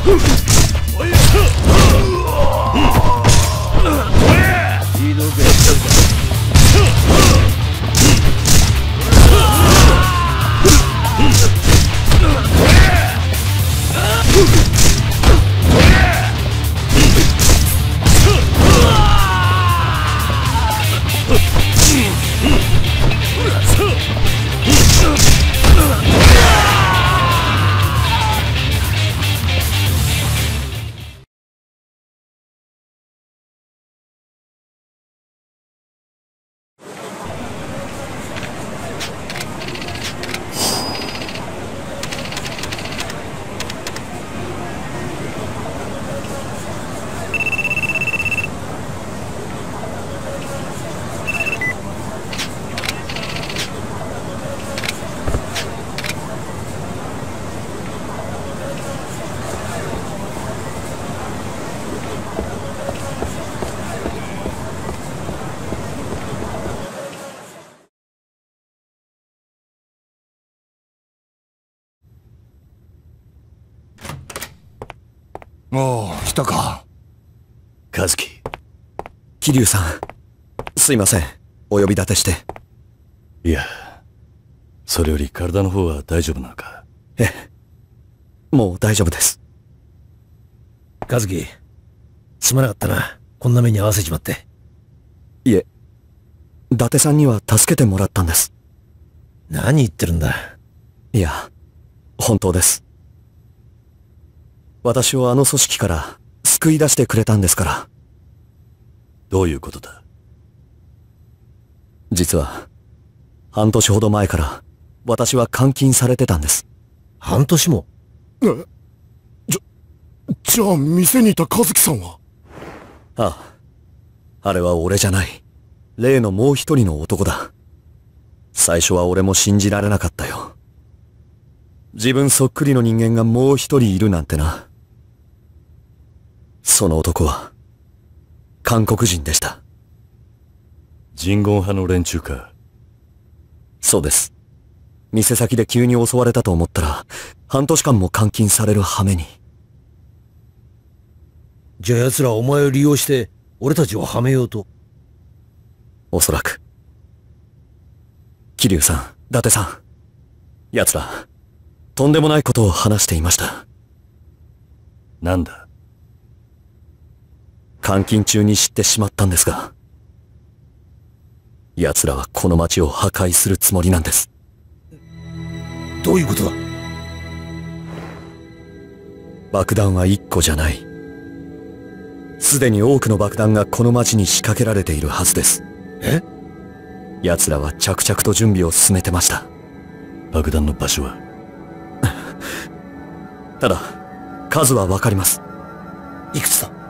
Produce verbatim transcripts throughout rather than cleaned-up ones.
おお、来たか。 和樹。 桐生さん、すいません、お呼び立てして。 いや、それより体の方は大丈夫なのか？ ええ、もう大丈夫です。 和樹、すまなかったな、こんな目に遭わせちまって。 いえ、伊達さんには助けてもらったんです。 何言ってるんだ。 いや、本当です。私をあの組織から救い出してくれたんですから。 どういうことだ？ 実は、半年ほど前から私は監禁されてたんです。 半年も？ え、じゃ、じゃあ店にいた和樹さんは？ ああ、あれは俺じゃない。例のもう一人の男だ。最初は俺も信じられなかったよ。自分そっくりの人間がもう一人いるなんてな。その男は、韓国人でした。 人言派の連中か？ そうです。店先で急に襲われたと思ったら、半年間も監禁される羽目に。 じゃあ奴らはお前を利用して、俺たちをはめようと？ おそらく。桐生さん、伊達さん。奴ら、とんでもないことを話していました。 なんだ？ 監禁中に知ってしまったんですが、奴らはこの町を破壊するつもりなんです。 どういうことだ？ 爆弾は一個じゃない。すでに多くの爆弾がこの町に仕掛けられているはずです。 え？ 奴らは着々と準備を進めてました。 爆弾の場所は？ ただ、数はわかります。 いくつだ？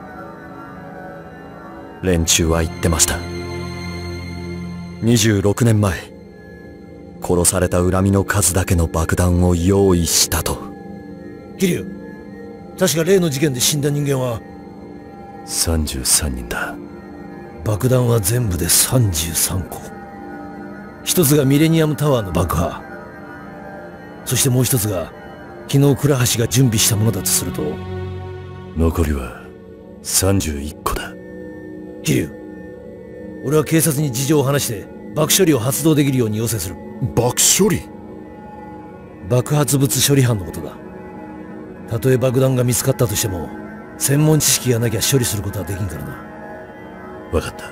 連中は言ってました。にじゅうろくねんまえ、殺された恨みの数だけの爆弾を用意したと。 桐生、確か例の事件で死んだ人間はさんじゅうさんにんだ。 爆弾は全部でさんじゅうさんこ。一つがミレニアムタワーの爆破、そしてもう一つが昨日倉橋が準備したものだとすると、 残りはさんじゅういっこだ。 桐生、俺は警察に事情を話して爆処理を発動できるように要請する。 爆処理？ 爆発物処理班のことだ。たとえ爆弾が見つかったとしても、専門知識がなきゃ処理することはできんからな。 わかった。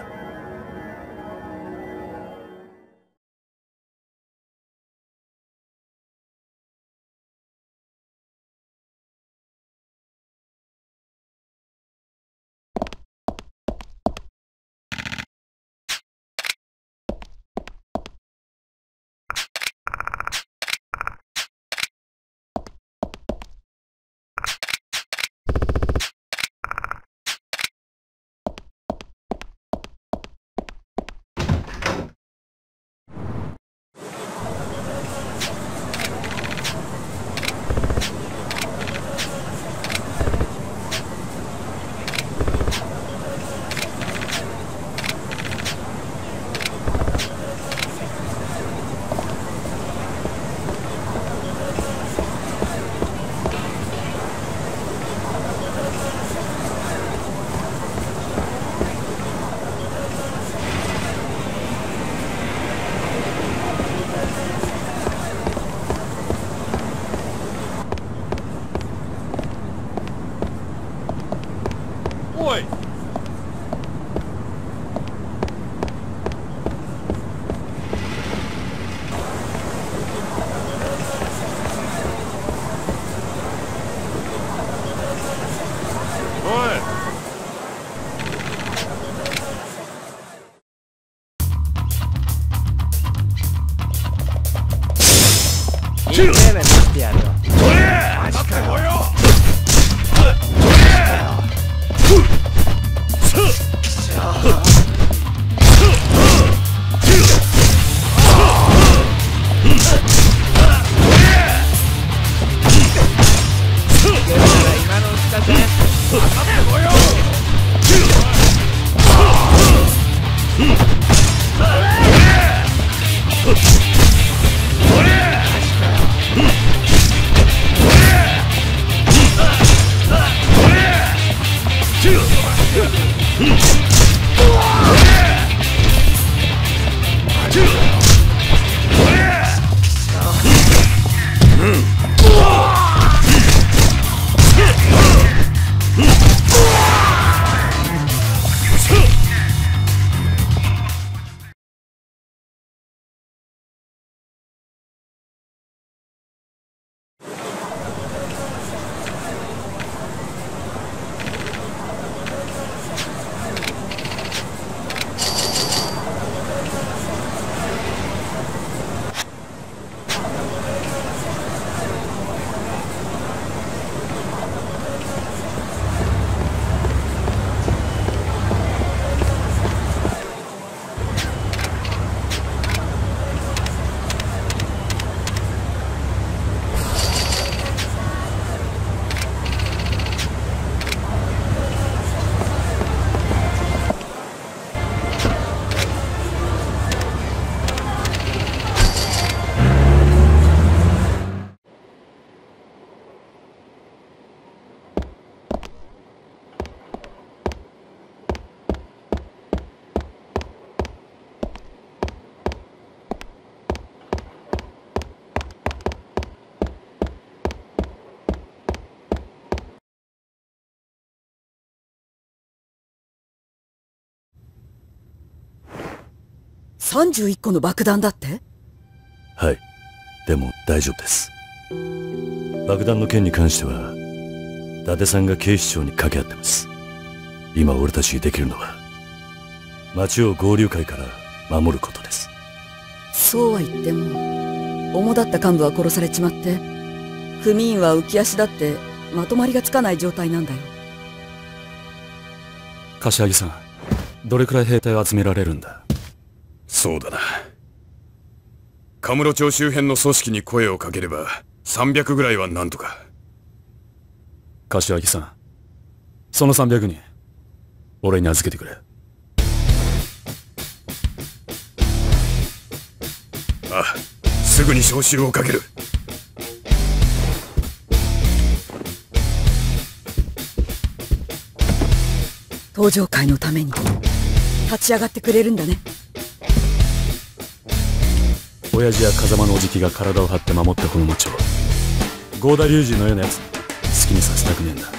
らい出してやるよ。マジかよ。今のうちだぜ。当たってこよう。 さんじゅういっこの爆弾だって？ はい。でも大丈夫です。爆弾の件に関しては伊達さんが警視庁に掛け合ってます。今俺たちにできるのは町を合流会から守ることです。 そうは言っても主だった幹部は殺されちまって、組員は浮き足だってまとまりがつかない状態なんだよ。 柏木さん、どれくらい兵隊を集められるんだ？ そうだな。カムロ町周辺の組織に声をかければさんびゃくぐらいはなんとか。 柏木さん、そのさんびゃくにん俺に預けてくれ。 ああ、すぐに招集をかける。 登場会のために立ち上がってくれるんだね。 親父や風間のおじきが体を張って守ったこの町を合田隆二のようなやつに好きにさせたくねえんだ。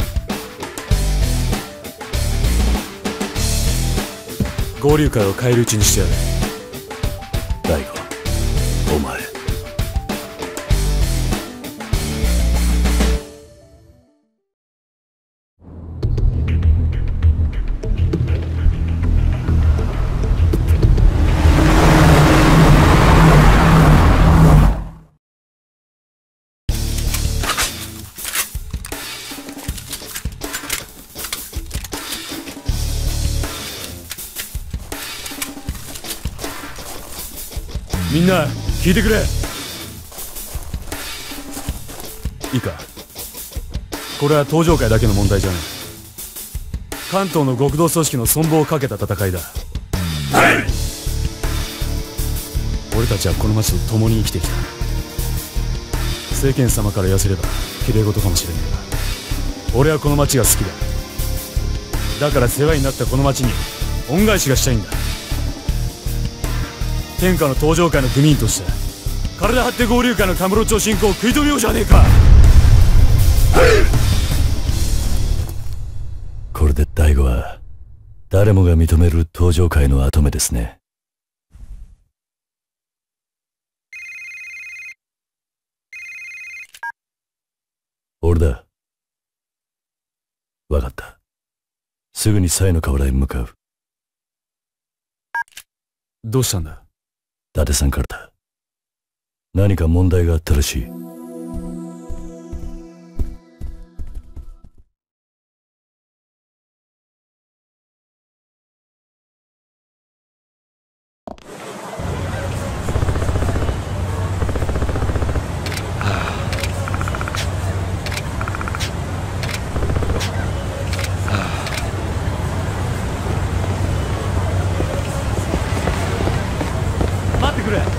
合流会を返り討ちにしてやる。 大悟、お前みんな聞いてくれ。いいか、これは登場会だけの問題じゃない。関東の極道組織の存亡をかけた戦いだ。はい。俺たちはこの町と共に生きてきた。世間様から言わせればきれい事かもしれねえが、俺はこの町が好きだ。だから世話になったこの町に恩返しがしたいんだ。天下の登場会の組員として体張って合流会のカムロ町侵攻を食い止めようじゃねえか。 これで大悟は誰もが認める登場会の跡目ですね。俺だ。わかった。すぐにサイの河原へ向かう。 どうしたんだ？ 伊達さんからだ。 何か問題があったらしい。 待ってくれ。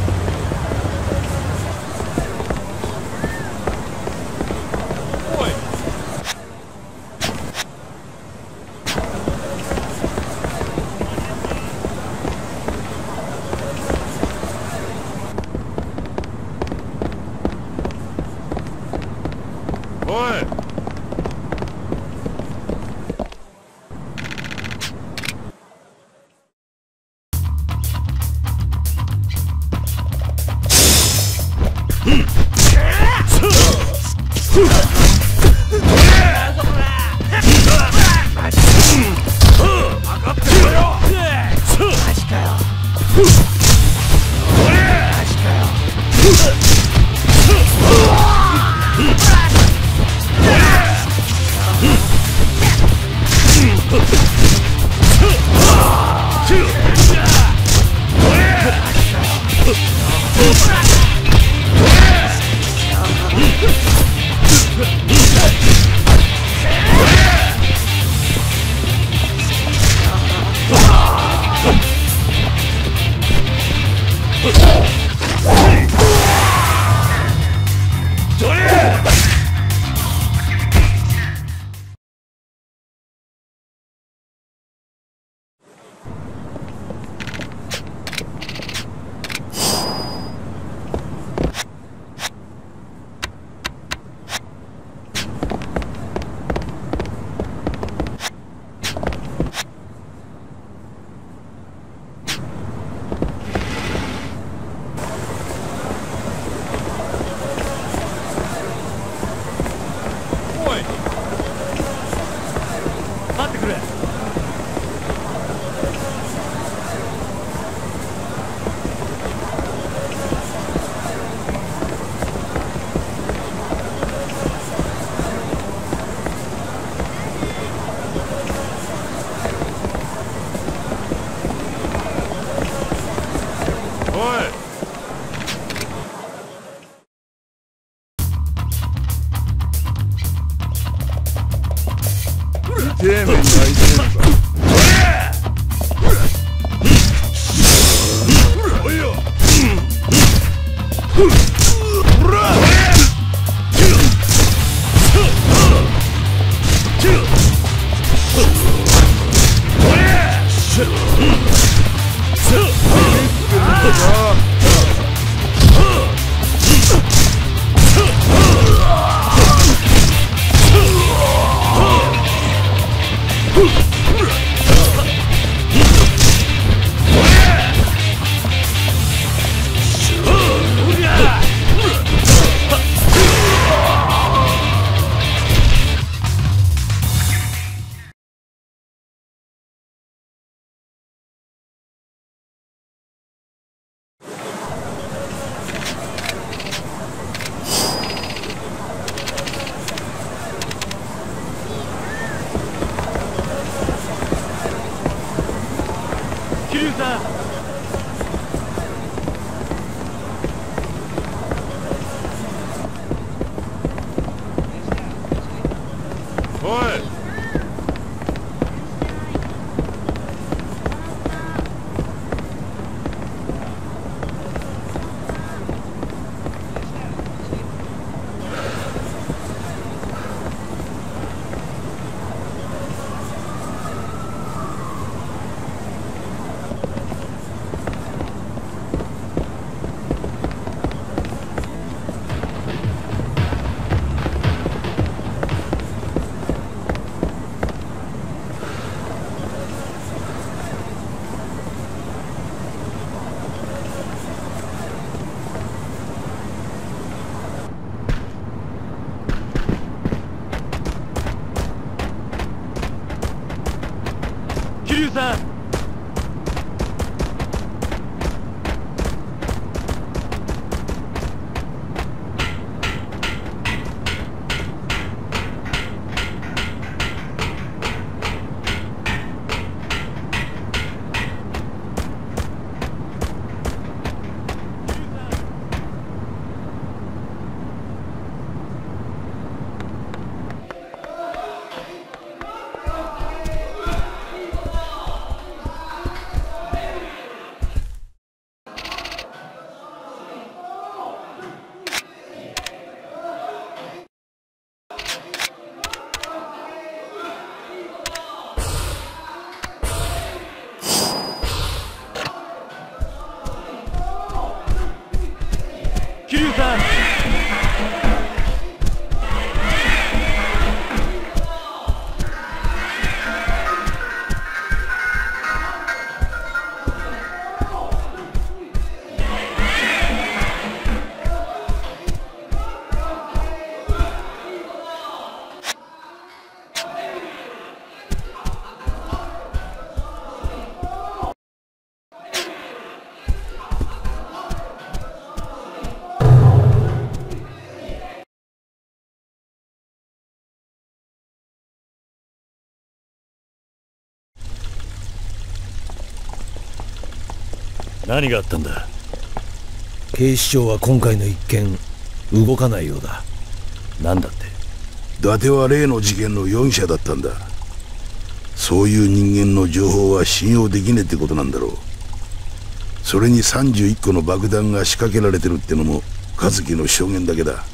何があったんだ？ 警視庁は今回の一件動かないようだ。 なんだって？ 伊達は例の事件の容疑者だったんだ。そういう人間の情報は信用できねえってことなんだろう。それにさんじゅういっこの爆弾が仕掛けられてるってのも和樹の証言だけだ。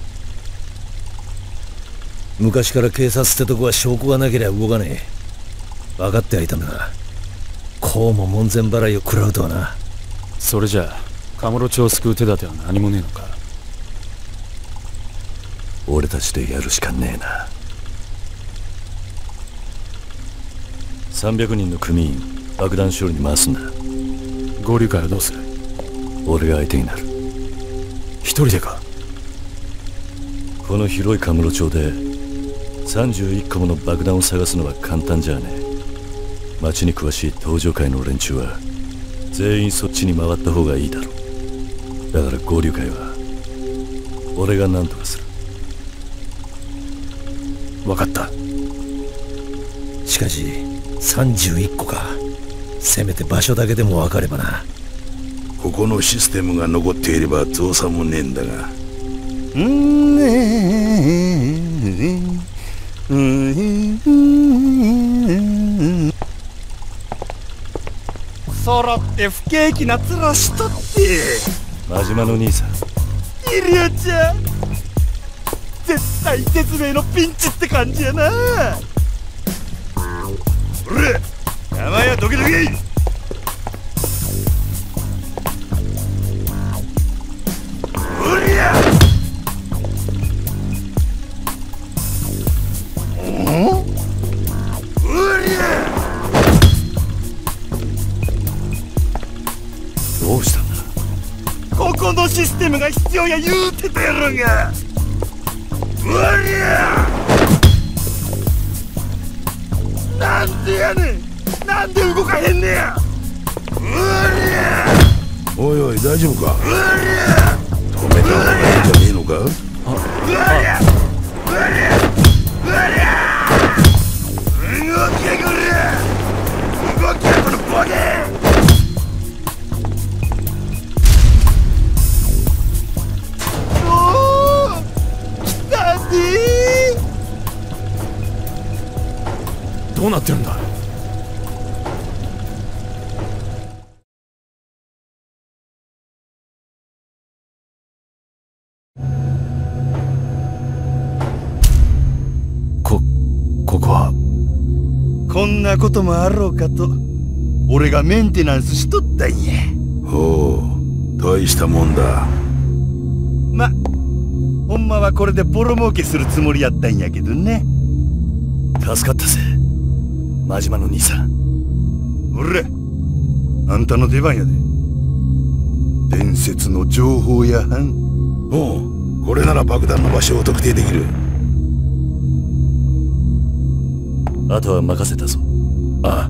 昔から警察ってとこは証拠がなければ動かねえ。分かってはいたんだが、こうも門前払いを食らうとはな。 それじゃあカムロ町を救う手立ては何もねえのか？ 俺たちでやるしかねえな。さんびゃくにんの組員爆弾処理に回すんだ。 合流会はどうする？ 俺が相手になる。 一人でか？ この広いカムロ町でさんじゅういっこもの爆弾を探すのは簡単じゃねえ。町に詳しい東上会の連中は全員そっちに回った方がいいだろう。だから合流会は俺が何とかする。 分かった。 しかしさんじゅういっこか。せめて場所だけでも分かればな。 ここのシステムが残っていれば造作もねえんだが。 うんねーうん揃って不景気な面しとって真島の兄さん。 イリアちゃん絶体絶命のピンチって感じやな。おら山やどけどけ。おりゃどうしたんだ？ ここのシステムが必要や言うてたやろが。うわりゃなんでやねん。なんで動かへんねや。うわりゃおいおい大丈夫か？ うわりゃ止めた方がいいんじゃねえのか？ うわりゃうわりゃうわりゃ動けこら動けこのボケ。 どうなってるんだ？こ、ここは。 こんなこともあろうかと俺がメンテナンスしとったんや。 ほう、大したもんだ。 ま、ほんまはこれでボロ儲けするつもりやったんやけどね。 助かったぜ真島の兄さん。 おらあんたの出番やで。伝説の情報屋班。 おう、これなら爆弾の場所を特定できる。 あとは任せたぞ。 ああ。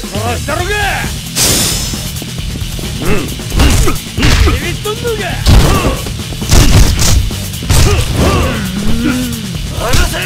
したろか。ビビっとんのか。離せ。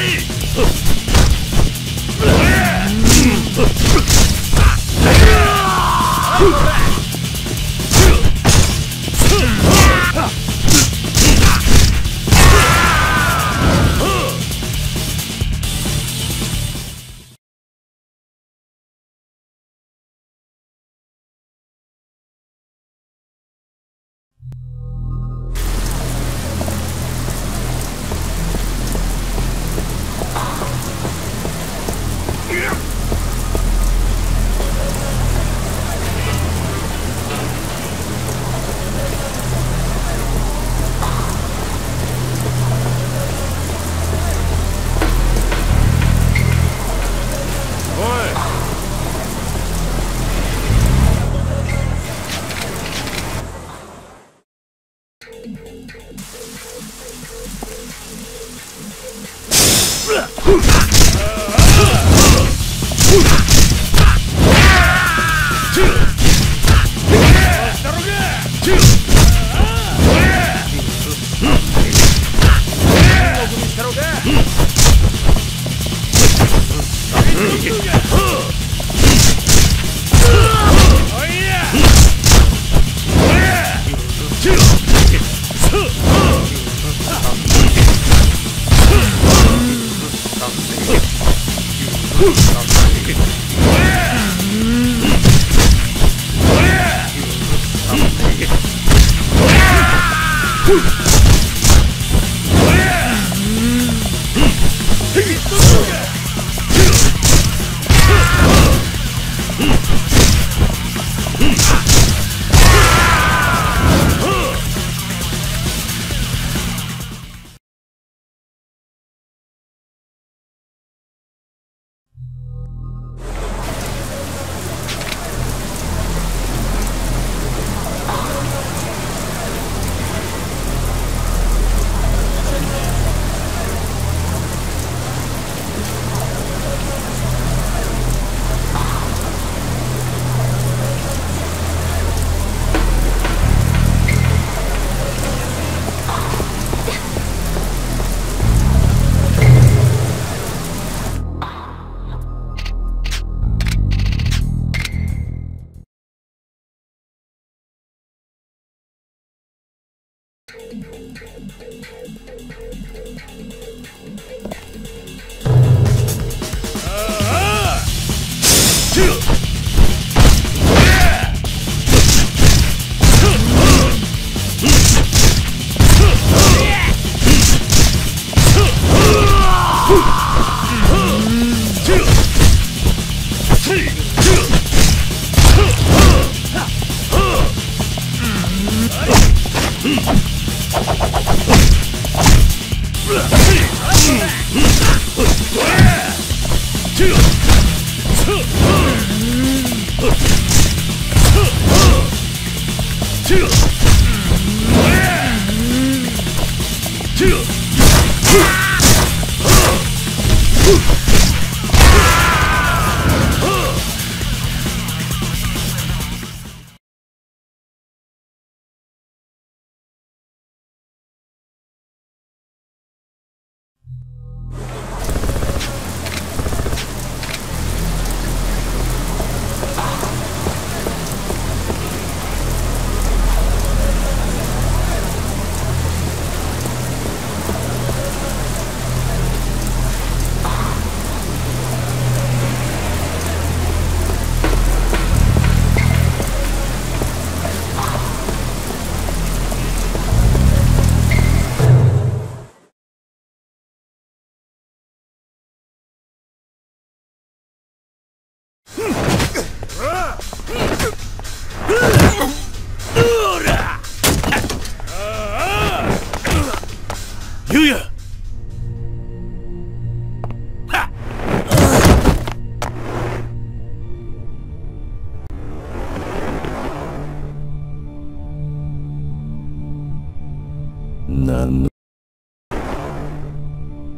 何の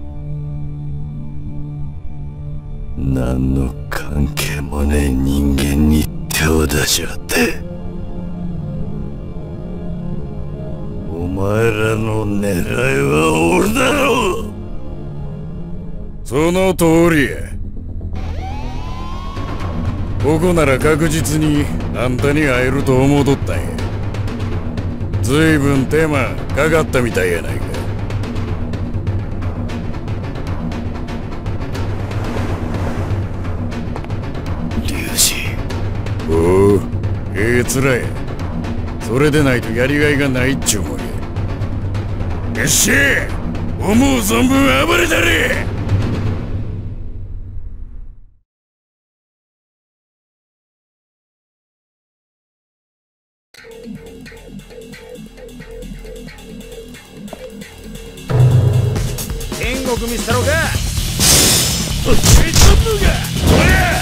何の関係もねえ人間出しやがって。お前らの狙いは俺だろう。 その通りや。ここなら確実にあんたに会えると思うとったんや。ずいぶん手間かかったみたいやないか。おお、ええつらや。それでないとやりがいがないっちゅうもんや。よっしゃ、思う存分暴れたれ。 天国見せたろか。えっとむがおら。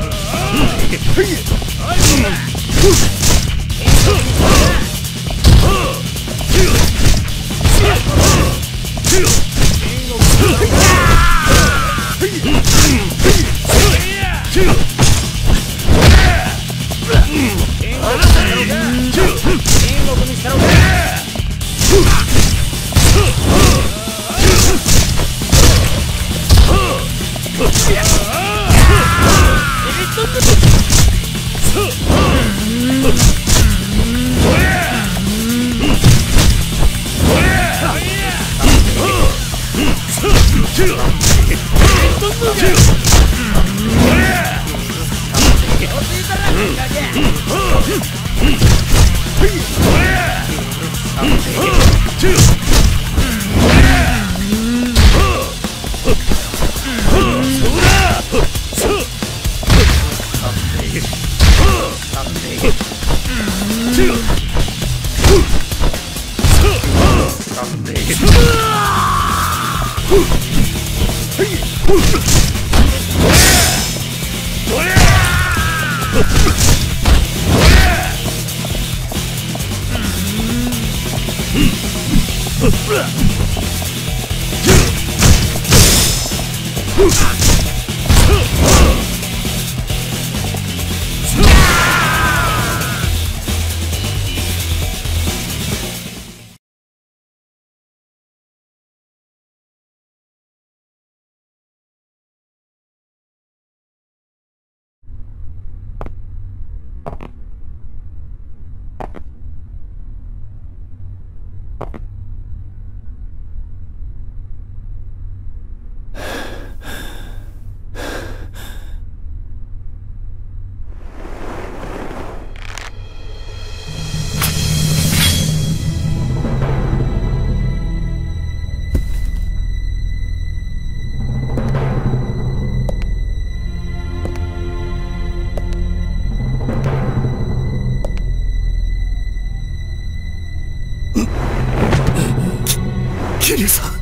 桐生さん。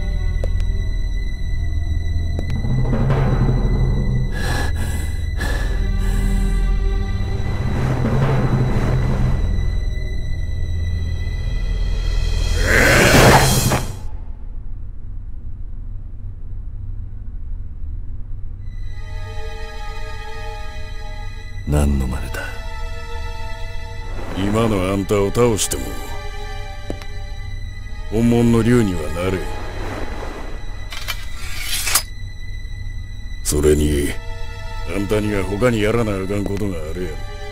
何の真似だ。 今のあんたを倒しても本物の竜にはなれ。それにあんたには他にやらなあかんことがあるや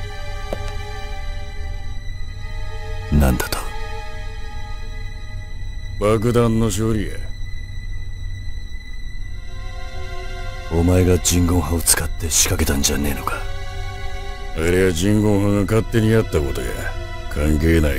ろ。なんだと。 爆弾の処理や。 お前が人言派を使って仕掛けたんじゃねえのか。 あれは人言派が勝手にやったことや。関係ない。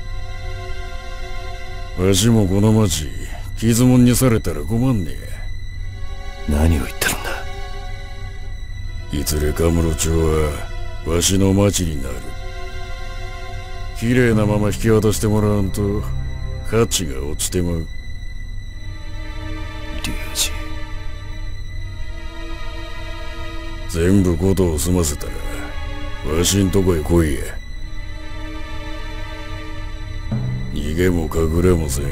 わしもこの町傷もんにされたら困んねえ。何を言ってるんだ。 いずれカムロ町はわしの町になる。綺麗なまま引き渡してもらわんと価値が落ちてまう。 龍二、 全部ことを済ませたらわしんとこへ来いや。逃げも隠れもせん。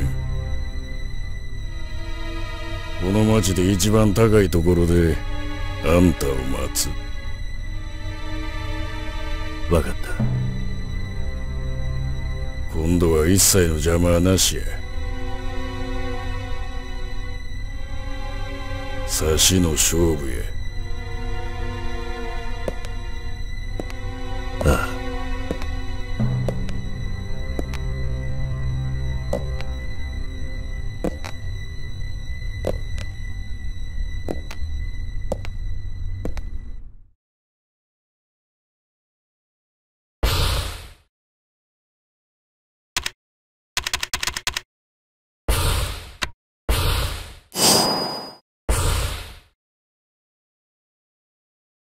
この町で一番高いところであんたを待つ。 わかった。 今度は一切の邪魔はなしや。差しの勝負や。